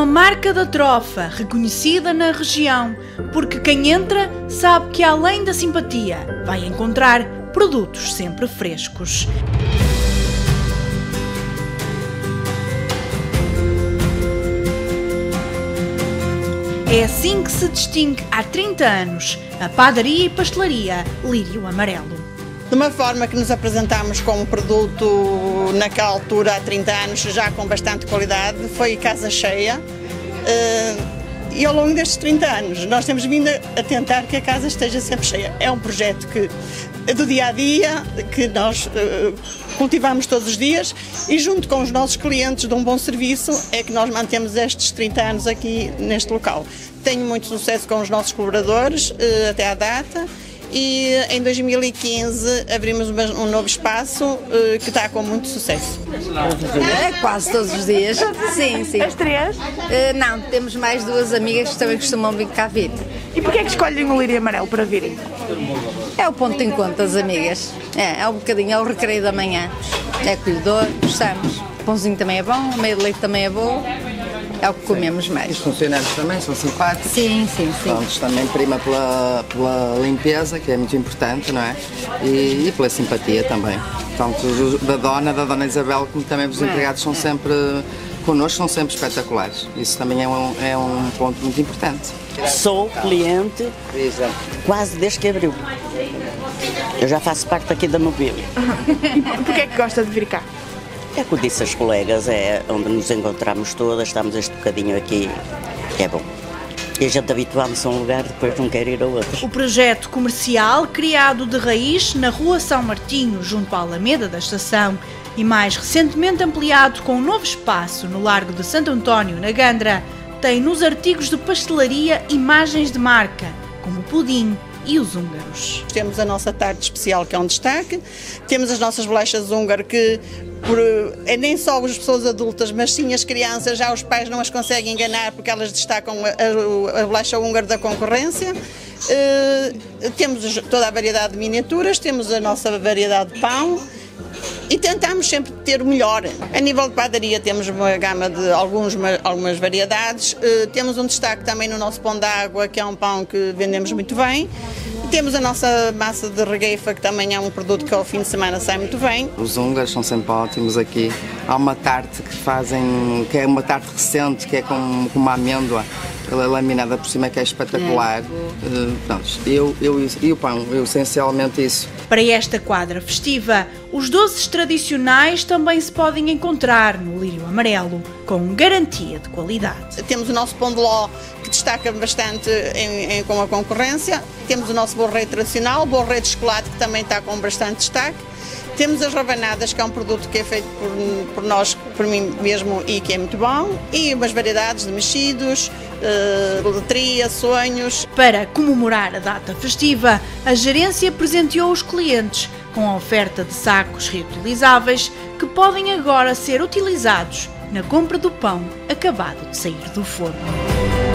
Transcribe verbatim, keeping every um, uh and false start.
uma marca da trofa reconhecida na região, porque quem entra sabe que além da simpatia vai encontrar produtos sempre frescos. É assim que se distingue há trinta anos a padaria e pastelaria Lírio Amarelo. De uma forma que nos apresentámos com um produto naquela altura, há trinta anos, já com bastante qualidade, foi casa cheia. E ao longo destes trinta anos nós temos vindo a tentar que a casa esteja sempre cheia. É um projeto que é do dia a dia, que nós cultivamos todos os dias e junto com os nossos clientes de um bom serviço é que nós mantemos estes trinta anos aqui neste local. Tenho muito sucesso com os nossos colaboradores até à data. E em dois mil e quinze abrimos um novo espaço que está com muito sucesso. É quase todos os dias. Sim, sim. As três? Uh, não, temos mais duas amigas que também costumam vir cá vir. E porquê é que escolhem o Lírio Amarelo para virem? É o ponto de encontro das amigas. É, é um bocadinho, é o recreio da manhã. É acolhedor, gostamos. O pãozinho também é bom, o meio de leite também é bom. É o que comemos mais. Os funcionários também são simpáticos. Sim, sim, sim. Pronto, também prima pela, pela limpeza, que é muito importante, não é? E, e pela simpatia também. Tanto da dona, da dona Isabel, como também os empregados são sempre, connosco, são sempre espetaculares. Isso também é um, é um ponto muito importante. Sou cliente quase desde que abriu. Eu já faço parte aqui da mobília. E porquê é que gosta de vir cá? É como disse as colegas, é onde nos encontramos todas, estamos este bocadinho aqui, é bom. E a gente habituamos a um lugar, depois não quer ir a outro. O projeto comercial, criado de raiz na Rua São Martinho, junto à Alameda da Estação, e mais recentemente ampliado com um novo espaço no Largo de Santo António, na Gandra, tem nos artigos de pastelaria imagens de marca, como o pudim e os húngaros. Temos a nossa tarte especial, que é um destaque, temos as nossas bolachas húngaro, que por, é nem só as pessoas adultas, mas sim as crianças, já os pais não as conseguem enganar porque elas destacam a, a, a bolacha húngaro da concorrência. Uh, temos toda a variedade de miniaturas, temos a nossa variedade de pão e tentamos sempre ter o melhor. A nível de padaria temos uma gama de alguns, algumas variedades, uh, temos um destaque também no nosso pão d'água, que é um pão que vendemos muito bem. Temos a nossa massa de regueifa, que também é um produto que ao fim de semana sai muito bem. Os húngaros são sempre ótimos aqui. Há uma tarte que fazem, que é uma tarte recente, que é com, com uma amêndoa, ela é laminada por cima, que é espetacular. Uh, pronto, eu, eu, e o pão, eu, essencialmente isso. Para esta quadra festiva, os doces tradicionais também se podem encontrar no Lírio Amarelo, com garantia de qualidade. Temos o nosso pão de ló, que destaca bastante em, em, com a concorrência. Temos o nosso bolo rei tradicional, o bolo rei de chocolate, que também está com bastante destaque. Temos as rabanadas, que é um produto que é feito por, por nós, por mim mesmo, e que é muito bom. E umas variedades de mexidos, uh, letria, sonhos. Para comemorar a data festiva, a gerência presenteou os clientes com a oferta de sacos reutilizáveis que podem agora ser utilizados na compra do pão acabado de sair do forno.